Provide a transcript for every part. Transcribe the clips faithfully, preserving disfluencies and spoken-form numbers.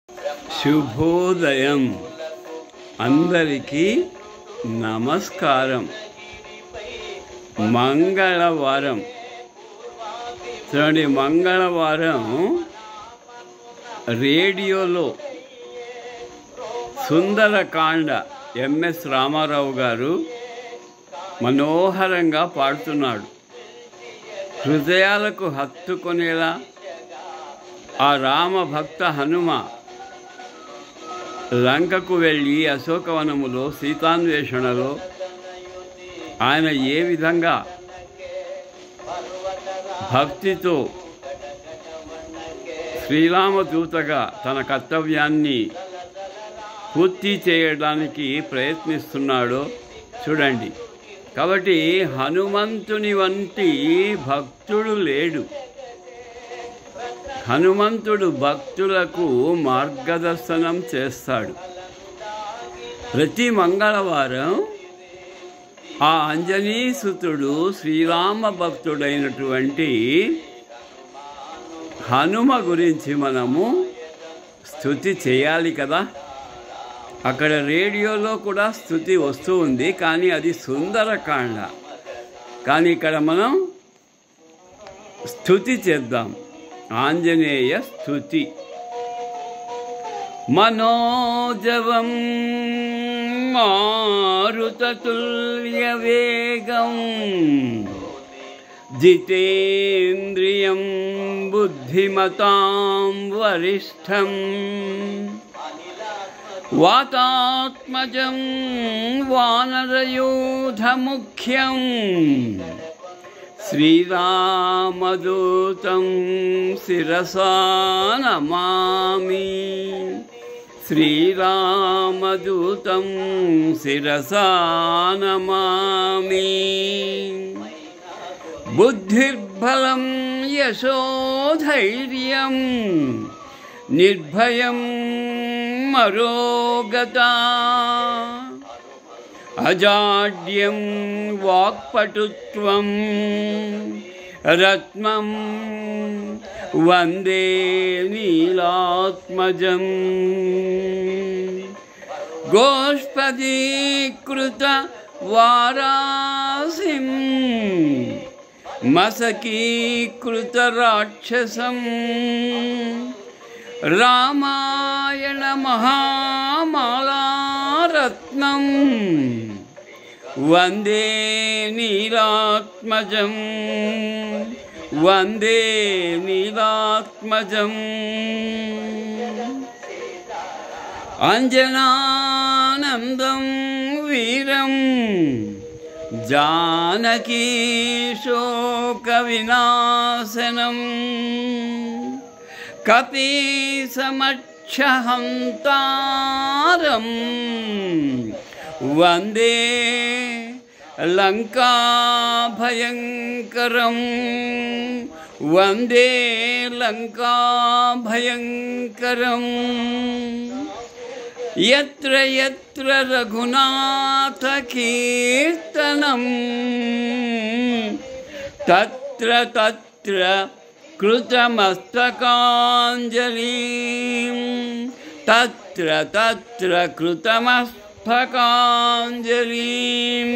శుభోదయం. అందరికీ నమస్కారం. మంగళవారం చూడండి, మంగళవారం రేడియోలో సుందరకాండ ఎంఎస్ రామారావు గారు మనోహరంగా పాడుతున్నాడు. హృదయాలకు హత్తుకొనేలా ఆ రామభక్త హనుమ లంకకు వెళ్ళి అశోకవనములో సీతాన్వేషణలో ఆయన ఏ విధంగా భక్తితో శ్రీరామదూతగా తన కర్తవ్యాన్ని పూర్తి చేయడానికి ప్రయత్నిస్తున్నాడో చూడండి. కాబట్టి హనుమంతుని వంటి భక్తుడు లేడు. హనుమంతుడు భక్తులకు మార్గదర్శనం చేస్తాడు. ప్రతి మంగళవారం ఆ అంజనీసుతుడు శ్రీరామ భక్తుడైనటువంటి హనుమ గురించి మనము స్తుతి చేయాలి కదా. అక్కడ రేడియోలో కూడా స్తుతి వస్తూ ఉంది, కానీ అది సుందరకాండ. కానీ ఇక్కడ మనం స్తుతి చేద్దాం, ఆంజనేయ స్తుతి. మనోజవం మారుతతుల్య వేగం జితేంద్రియం బుద్ధిమతాం వరిష్టం వాతాత్మజం వానరయూధముఖ్యం శ్రీరామదూతం శిరసా నమామి. శ్రీరామదూతం శిరసా నమామి. బుద్ధిర్బలం యశోధైర్యం నిర్భయం మరోగతా అజాడ్యం వాక్పటుత్వం రత్నం వందే నీలాత్మజం. గోష్పదీకృత వారాసిం మసకీకృత రాక్షసం రామాయణ మహామాలారత్నం వందే నీలాత్మజం వందే నీలాత్మజం. అంజనానందం వీరం జానకీ శోక వినాశనం కపీసమక్షహంతారం వందే లంకాభయంకరం వందే లంకాభయంకరం. యత్ర యత్ర రఘునాథ కీర్తనం తత్ర తత్ర కృతమస్తకాంజలిం తత్ర తత్ర కృతమస్తకాంజలిం.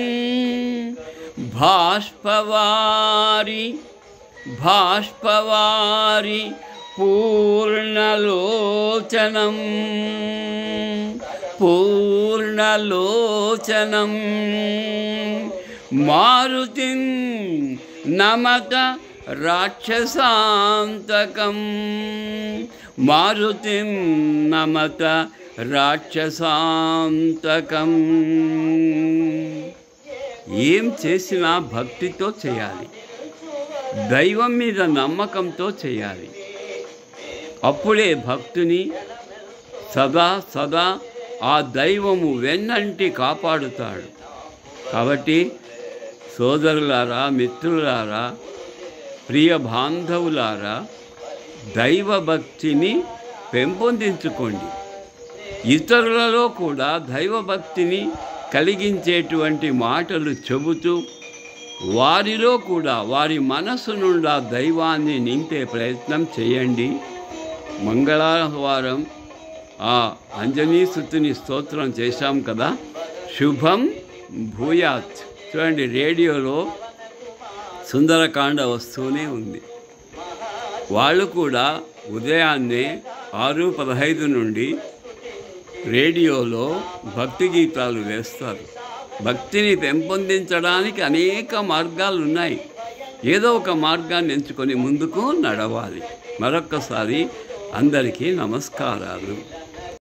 భాష్పవారి భాష్పవారి పూర్ణలోచనం పూర్ణలోచనం. మారుతిం నమత రాక్షసాంతకం మారుతిం నమత రాక్షసాంతకం. ఏం చేసినా భక్తితో చేయాలి, దైవం మీద నమ్మకంతో చేయాలి. అప్పుడే భక్తుని సదా సదా ఆ దైవము వెన్నంటి కాపాడుతాడు. కాబట్టి సోదరులారా, మిత్రులారా, ప్రియ బాంధవులారా, దైవభక్తిని పెంపొందించుకోండి. ఇతరులలో కూడా దైవభక్తిని కలిగించేటువంటి మాటలు చెబుతూ వారిలో కూడా వారి మనసు నుండా దైవాన్ని నింపే ప్రయత్నం చేయండి. మంగళవారం ఆ అంజనీ స్తుతిని స్తోత్రం చేశాం కదా. శుభం భూయాత్. చూడండి, రేడియోలో సుందరకాండ వస్తూనే ఉంది. వాళ్ళు కూడా ఉదయాన్నే ఆరు పదహైదు నుండి రేడియోలో భక్తి గీతాలు వేస్తారు. భక్తిని పెంపొందించడానికి అనేక మార్గాలు ఉన్నాయి. ఏదో ఒక మార్గాన్ని ఎంచుకొని ముందుకు నడవాలి. మరొక్కసారి అందరికీ నమస్కారాలు.